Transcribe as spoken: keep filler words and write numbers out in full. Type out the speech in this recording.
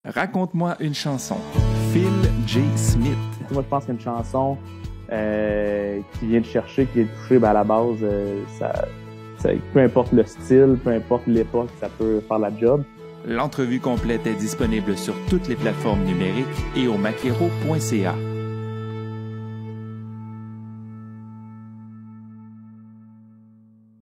Raconte-moi une chanson. Phil J. Smith. Moi, je pense qu'une chanson euh, qui vient de chercher, qui est touchée, ben, à la base, euh, ça, ça, peu importe le style, peu importe l'époque, ça peut faire la job. L'entrevue complète est disponible sur toutes les plateformes numériques et au maquero point c a.